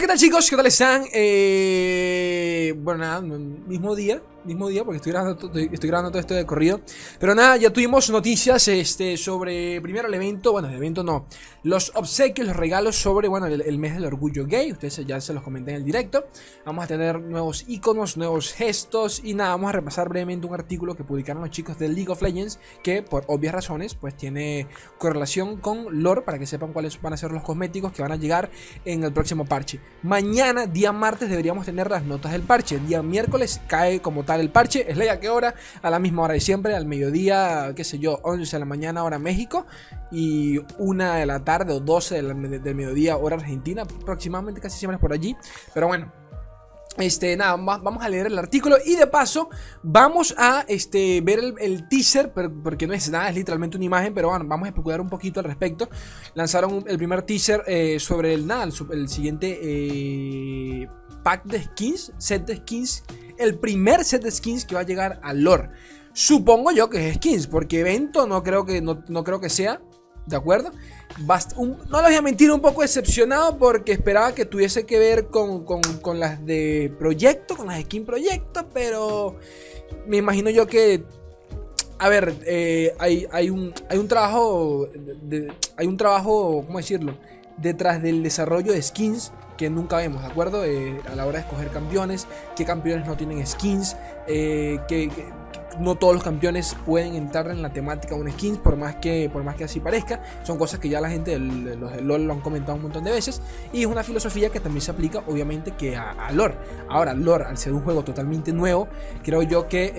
¿qué tal, chicos? ¿Qué tal están? Bueno, nada, mismo día, porque estoy grabando todo esto de corrido. Pero nada, ya tuvimos noticias sobre, primero el evento, bueno, el evento no, los obsequios, los regalos sobre, bueno, el mes del orgullo gay. Ustedes ya se los comenté en el directo. Vamos a tener nuevos iconos, nuevos gestos y nada, vamos a repasar brevemente un artículo que publicaron los chicos de League of Legends, que por obvias razones, pues tiene correlación con lore, para que sepan cuáles van a ser los cosméticos que van a llegar en el próximo parche. Mañana, día martes, deberíamos tener las notas del parche. Día miércoles cae como tal el parche. ¿Es a qué hora? A la misma hora de siempre, al mediodía, qué sé yo, 11 de la mañana hora México y 1 de la tarde o 12 del mediodía hora Argentina, aproximadamente, casi siempre es por allí. Pero bueno, nada, vamos a leer el artículo y de paso vamos a ver el teaser, porque no es nada, es literalmente una imagen, pero bueno, vamos a especular un poquito al respecto. Lanzaron el primer teaser sobre el siguiente pack de skins, set de skins, el primer set de skins que va a llegar a lore. Supongo yo que es skins, porque evento no creo que sea. ¿De acuerdo? No les voy a mentir, un poco decepcionado porque esperaba que tuviese que ver con las de proyecto, con las skin proyecto, pero me imagino yo que, a ver, hay un trabajo, ¿cómo decirlo? Detrás del desarrollo de skins que nunca vemos, ¿de acuerdo? A la hora de escoger campeones, qué campeones no tienen skins, no todos los campeones pueden entrar en la temática de un skins, por más que así parezca. Son cosas que ya la gente los de LoL lo han comentado un montón de veces, y es una filosofía que también se aplica obviamente que a lore. Ahora, lore, al ser un juego totalmente nuevo, creo yo que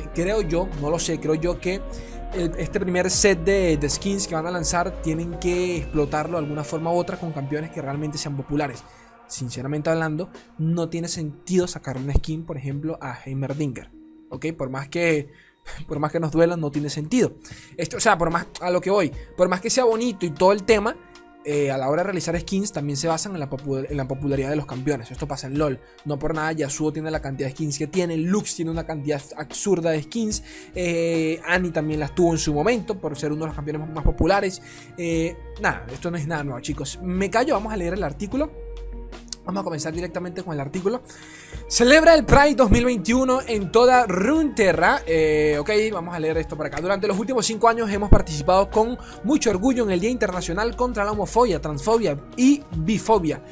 este primer set de skins que van a lanzar tienen que explotarlo de alguna forma u otra con campeones que realmente sean populares. Sinceramente hablando, no tiene sentido sacar una skin, por ejemplo, a Heimerdinger, ¿ok? Por más que nos duela, no tiene sentido. O sea, por más que sea bonito y todo el tema, a la hora de realizar skins también se basan en la popularidad de los campeones. Esto pasa en LoL. No por nada Yasuo tiene la cantidad de skins que tiene, Lux tiene una cantidad absurda de skins, Annie también las tuvo en su momento por ser uno de los campeones más populares. Nada, esto no es nada nuevo, chicos. Me callo, vamos a leer el artículo. Vamos a comenzar directamente con el artículo. Celebra el Pride 2021 en toda Runeterra. Ok, vamos a leer esto por acá. Durante los últimos 5 años hemos participado con mucho orgullo en el Día Internacional contra la Homofobia, Transfobia y Bifobia.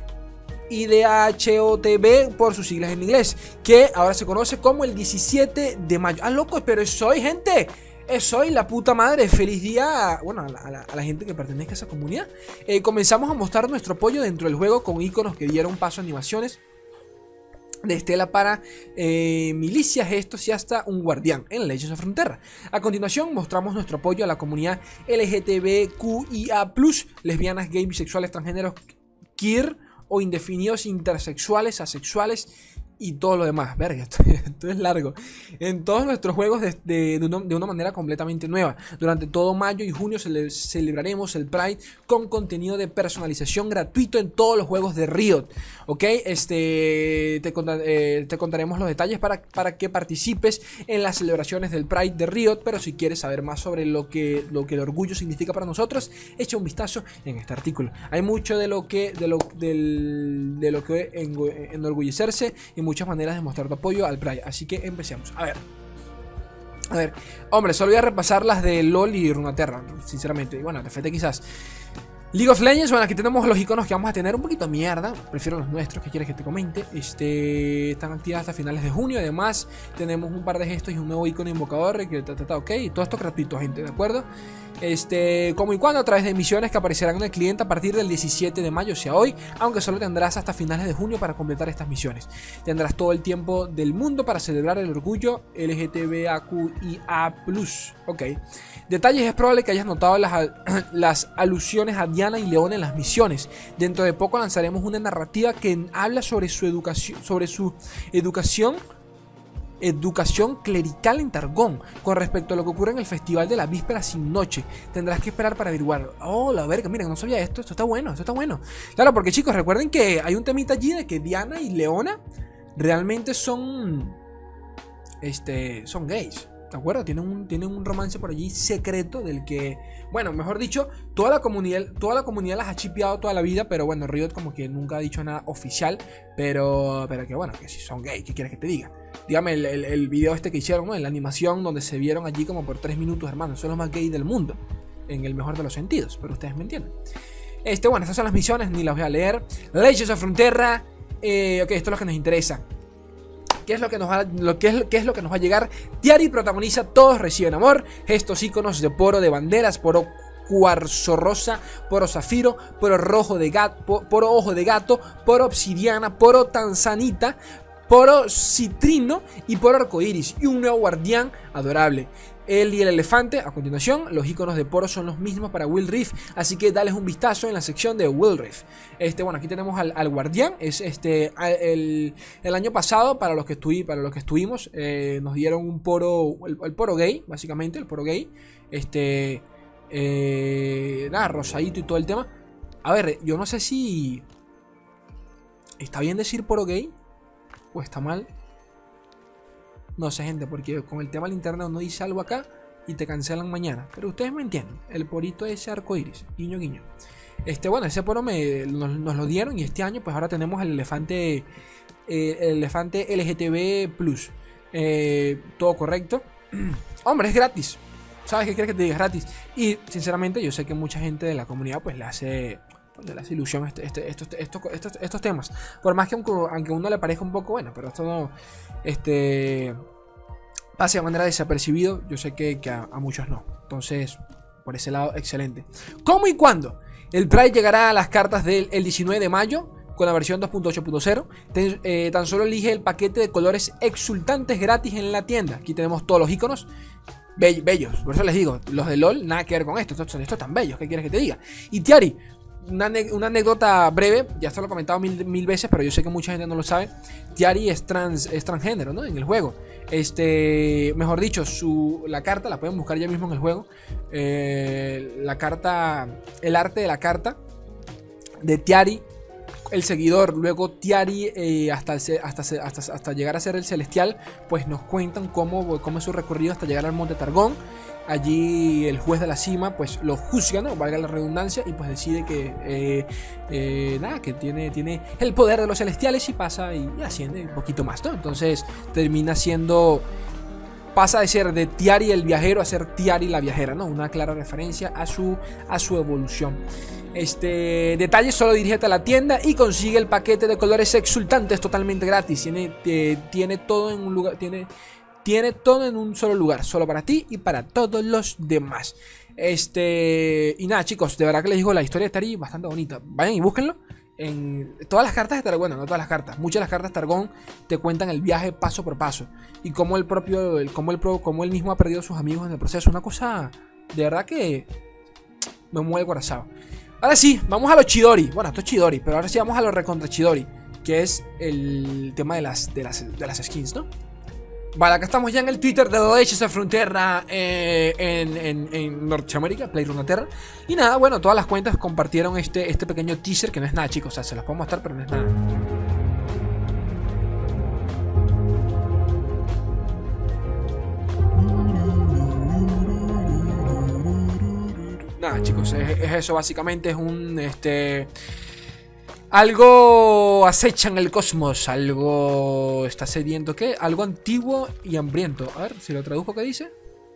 IDHOTB por sus siglas en inglés, que ahora se conoce como el 17 de mayo. Ah, loco, pero eso hoy, gente. Soy la puta madre, feliz día, bueno, a la gente que pertenezca a esa comunidad. Comenzamos a mostrar nuestro apoyo dentro del juego con iconos que dieron paso a animaciones de estela para milicias, gestos y hasta un guardián en Legends of Runeterra. A continuación mostramos nuestro apoyo a la comunidad LGTBQIA+, lesbianas, gays, bisexuales, transgéneros, queer o indefinidos, intersexuales, asexuales y todo lo demás. Verga, esto es largo. En todos nuestros juegos de una manera completamente nueva. Durante todo mayo y junio celebraremos el Pride con contenido de personalización gratuito en todos los juegos de Riot. Ok, te contaremos los detalles para que participes en las celebraciones del Pride de Riot. Pero si quieres saber más sobre lo que el orgullo significa para nosotros, echa un vistazo en este artículo. Hay mucho de lo que enorgullecerse y muchas maneras de mostrar tu apoyo al Pride. Así que empecemos. A ver, hombre, solo voy a repasar las de LoL y Runeterra, sinceramente. Bueno, TFT quizás. League of Legends, bueno, aquí tenemos los iconos que vamos a tener. Un poquito de mierda, prefiero los nuestros. ¿Qué quieres que te comente? Están activas hasta finales de junio. Además, tenemos un par de gestos y un nuevo icono invocador. Ok, todo esto gratuito, gente, ¿de acuerdo? Como y cuando, a través de misiones que aparecerán en el cliente a partir del 17 de mayo, o sea hoy, aunque solo tendrás hasta finales de junio para completar estas misiones. Tendrás todo el tiempo del mundo para celebrar el orgullo LGTBAQIA+. Ok. Detalles: es probable que hayas notado las alusiones a Diana y Leona en las misiones. Dentro de poco lanzaremos una narrativa que habla sobre su educación clerical en Targón, con respecto a lo que ocurre en el festival de la víspera sin noche. Tendrás que esperar para averiguar. Oh, la verga, miren, no sabía esto está bueno, Claro, porque chicos, recuerden que hay un temita allí de que Diana y Leona realmente son gays. ¿De acuerdo? Tienen un romance por allí secreto del que, bueno, mejor dicho, toda la comunidad las ha chipeado toda la vida, pero bueno, Riot como que nunca ha dicho nada oficial, pero que bueno, que si son gay, ¿qué quieres que te diga? Dígame el video este que hicieron, ¿no? En la animación donde se vieron allí como por 3 minutos, hermano, son los más gay del mundo, en el mejor de los sentidos, pero ustedes me entienden. Bueno, estas son las misiones, ni las voy a leer. Legends of Frontera, ok, esto es lo que nos interesa. ¿Qué es lo que nos va a llegar? Tiari protagoniza Todos reciben amor. Estos iconos de poro de banderas, poro cuarzo rosa, poro zafiro, poro rojo de gato, poro ojo de gato, poro obsidiana, poro tanzanita, poro citrino y poro arcoiris. Y un nuevo guardián adorable. Él y el elefante, a continuación, los iconos de poro son los mismos para Wild Rift, así que dales un vistazo en la sección de Wild Rift. Bueno, aquí tenemos al guardián, es el año pasado, para los que estuvimos, nos dieron un poro, el poro gay, básicamente, el poro gay, nada, rosadito y todo el tema. A ver, yo no sé si está bien decir poro gay, o está mal. No sé, gente, porque con el tema del internet uno dice algo acá y te cancelan mañana. Pero ustedes me entienden. El porito ese arcoiris. Guiño, guiño. Bueno, ese poro nos lo dieron. Y este año, pues ahora tenemos el elefante LGTB+. Todo correcto. Hombre, es gratis. ¿Sabes qué quieres que te diga? Es gratis. Y sinceramente, yo sé que mucha gente de la comunidad, pues le hace ilusión estos temas. Por más que aunque a uno le parezca un poco bueno, pero esto no pase de manera desapercibido, yo sé que a muchos no. Entonces, por ese lado, excelente. ¿Cómo y cuándo? El Pride llegará a las cartas del 19 de mayo con la versión 2.8.0. Tan solo elige el paquete de colores exultantes gratis en la tienda. Aquí tenemos todos los iconos bellos. Por eso les digo, los de LOL nada que ver con esto. Estos tan bellos, ¿qué quieres que te diga? Y Tiari, una anécdota breve, ya esto lo he comentado mil veces, pero yo sé que mucha gente no lo sabe. Tiari es transgénero, ¿no? En el juego. Mejor dicho, la carta la pueden buscar ya mismo en el juego. La carta, el arte de la carta de Tiari, el seguidor, luego Tiari, hasta llegar a ser el celestial, pues nos cuentan cómo es su recorrido hasta llegar al monte Targón. Allí el juez de la cima pues lo juzga, ¿no? Valga la redundancia, y pues decide que que tiene el poder de los celestiales y pasa y asciende un poquito más, ¿no? Entonces pasa de ser de Tiari el viajero a ser Tiari la viajera, ¿no? Una clara referencia a su evolución. Detalle, solo dirígete a la tienda y consigue el paquete de colores exultantes totalmente gratis. Tiene todo en un lugar, tiene todo en un solo lugar, solo para ti y para todos los demás. Y nada, chicos, de verdad que les digo, la historia de Tiari bastante bonita. Vayan y búsquenlo. En todas las cartas de Targón, bueno, no todas las cartas, muchas de las cartas de Targón te cuentan el viaje paso por paso y cómo él mismo ha perdido a sus amigos en el proceso. Una cosa de verdad que me mueve el corazón. Ahora sí, vamos a los Chidori. Bueno, esto es Chidori, pero ahora sí vamos a los recontra Chidori, que es el tema de las skins, ¿no? Vale, acá estamos ya en el Twitter de Legends of Frontera en Norteamérica, Play Runeterra. Y nada, bueno, todas las cuentas compartieron este pequeño teaser, que no es nada, chicos, o sea, se los puedo mostrar, pero no es nada. Nada, chicos, es eso básicamente, es un algo acecha en el cosmos, algo está sediento, ¿qué? Algo antiguo y hambriento. A ver, si lo traduzco, ¿qué dice?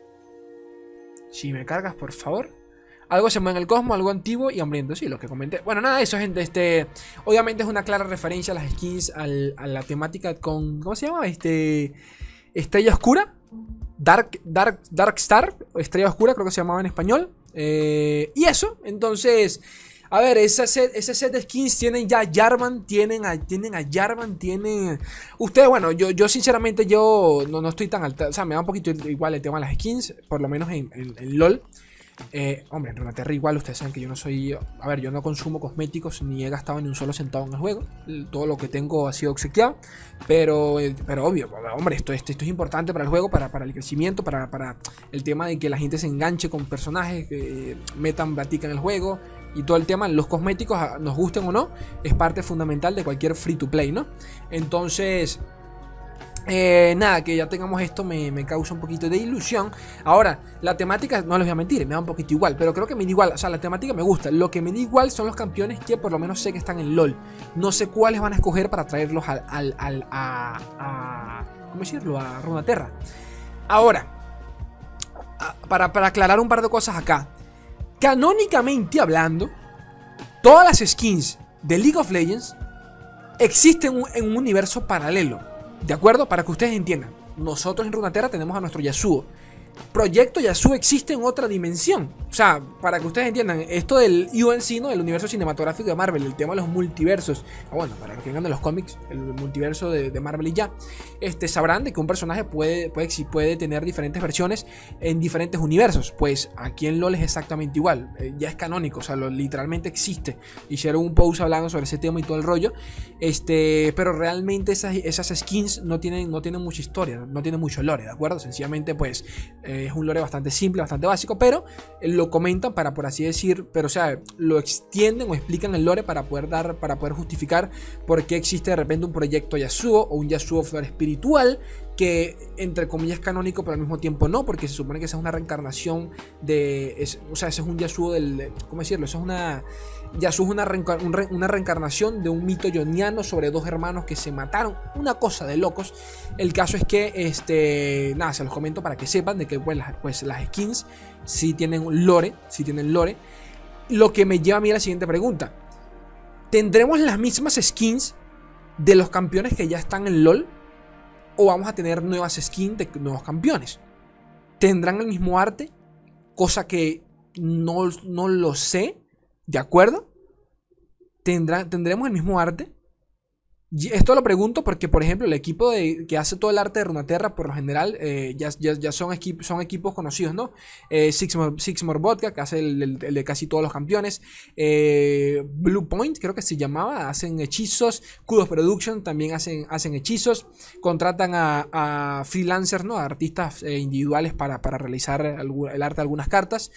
Si me cargas, por favor. Algo se mueve en el cosmos, algo antiguo y hambriento. Sí, lo que comenté. Bueno, nada, eso, gente. Obviamente es una clara referencia a las skins, a la temática con... ¿Cómo se llama? Estrella Oscura. Dark Star. Estrella Oscura, creo que se llamaba en español. Y eso, entonces... A ver, ese set de skins tienen ya Jarvan, tienen a Jarvan, tienen... Ustedes, bueno, yo sinceramente no estoy tan alta, o sea, me da un poquito igual el tema de las skins, por lo menos en LOL. Hombre, en Runeterra igual, ustedes saben que yo no soy... A ver, yo no consumo cosméticos, ni he gastado ni un solo centavo en el juego. Todo lo que tengo ha sido obsequiado. Pero obvio, hombre, esto es importante para el juego, para el crecimiento, para el tema de que la gente se enganche con personajes, que metan batica en el juego. Y todo el tema, los cosméticos, nos gusten o no, es parte fundamental de cualquier free to play, ¿no? Entonces, Nada, que ya tengamos esto me causa un poquito de ilusión. Ahora, la temática, no les voy a mentir, me da un poquito igual, pero creo que me da igual, o sea, la temática me gusta. Lo que me da igual son los campeones que por lo menos sé que están en LoL. No sé cuáles van a escoger para traerlos ¿cómo decirlo? A Runeterra. Ahora, para aclarar un par de cosas acá. Canónicamente hablando, todas las skins de League of Legends existen en un universo paralelo. ¿De acuerdo? Para que ustedes entiendan. Nosotros en Runeterra tenemos a nuestro Yasuo. Proyecto Yasuo existe en otra dimensión. O sea, para que ustedes entiendan, esto del UNC, ¿no? Del universo cinematográfico de Marvel, el tema de los multiversos. Bueno, para los que vengan de los cómics, el multiverso de Marvel y ya, sabrán de que un personaje puede tener diferentes versiones en diferentes universos. Pues aquí en LoL es exactamente igual. Ya es canónico, o sea, literalmente existe. Hicieron un post hablando sobre ese tema y todo el rollo. Pero realmente esas skins no tienen mucha historia, no tienen mucho lore, ¿de acuerdo? Sencillamente, pues, es un lore bastante simple, bastante básico, pero lo comentan para, por así decir, pero o sea, lo extienden o explican el lore para poder justificar por qué existe de repente un proyecto Yasuo o un Yasuo flor espiritual que entre comillas es canónico, pero al mismo tiempo no, porque se supone que esa es una reencarnación o sea, ese es un Yasuo ¿cómo decirlo? Eso es una Yasuo es una reencarnación de un mito yoniano sobre dos hermanos que se mataron. Una cosa de locos. El caso es que, nada, se los comento para que sepan de que pues, las skins sí tienen lore. Lo que me lleva a mí a la siguiente pregunta. ¿Tendremos las mismas skins de los campeones que ya están en LoL? ¿O vamos a tener nuevas skins de nuevos campeones? ¿Tendrán el mismo arte? Cosa que no lo sé. ¿De acuerdo? ¿Tendremos el mismo arte? Esto lo pregunto porque, por ejemplo, el equipo que hace todo el arte de Runeterra, por lo general, ya son equipos conocidos, ¿no? Sixmore Vodka, que hace el de casi todos los campeones. Blue Point, creo que se llamaba, hacen hechizos. Kudos Production también hacen hechizos. Contratan a freelancers, ¿no? A artistas individuales para realizar el arte de algunas cartas.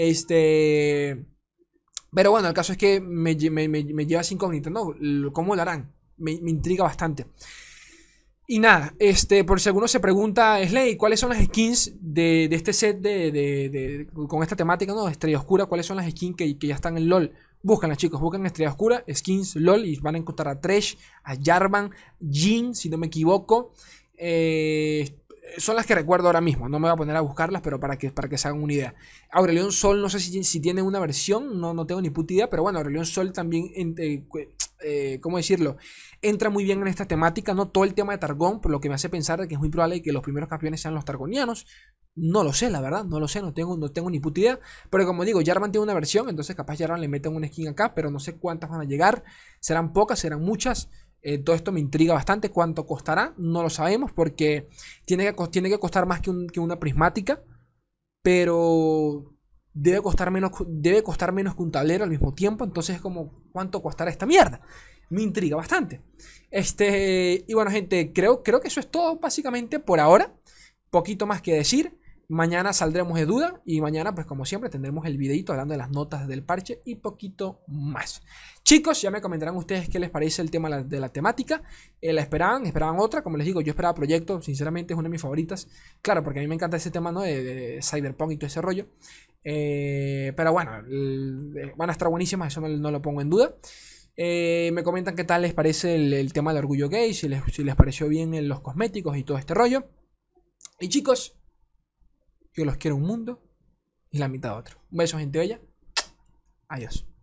Pero bueno, el caso es que me lleva sin incógnita, ¿no? ¿Cómo lo harán? Me intriga bastante. Y nada, por si alguno se pregunta, Slay, ¿cuáles son las skins de este set con esta temática, ¿no? Estrella Oscura, ¿cuáles son las skins que ya están en LoL? Búscanlas, chicos, busquen Estrella Oscura, skins LoL y van a encontrar a Thresh, a Jarvan, Jhin, si no me equivoco. Son las que recuerdo ahora mismo. No me voy a poner a buscarlas, pero para que se hagan una idea. Aurelion Sol, no sé si tiene una versión, no tengo ni puta idea, pero bueno, Aurelion Sol también, ¿cómo decirlo? Entra muy bien en esta temática, no todo el tema de Targón, por lo que me hace pensar de que es muy probable que los primeros campeones sean los targonianos. No lo sé, la verdad, no lo sé, no tengo ni puta idea. Pero como digo, Jarvan tiene una versión, entonces capaz Jarvan le meten una skin acá, pero no sé cuántas van a llegar. Serán pocas, serán muchas. Todo esto me intriga bastante. ¿Cuánto costará? No lo sabemos porque tiene que costar más que una prismática. Pero debe costar menos que un tablero al mismo tiempo. Entonces es como, ¿cuánto costará esta mierda? Me intriga bastante. Y bueno, gente, creo que eso es todo básicamente por ahora. Poquito más que decir. Mañana saldremos de duda y mañana, pues como siempre, tendremos el videito hablando de las notas del parche y poquito más. Chicos, ya me comentarán ustedes qué les parece el tema de la temática. ¿La esperaban otra? Como les digo, yo esperaba Proyecto, sinceramente es una de mis favoritas. Claro, porque a mí me encanta ese tema, ¿no? de Cyberpunk y todo ese rollo. Pero bueno, van a estar buenísimas, eso no lo pongo en duda. Me comentan qué tal les parece el tema del orgullo gay, si les pareció bien los cosméticos y todo este rollo. Y chicos, yo los quiero un mundo y la mitad otro. Un beso, gente bella. Adiós.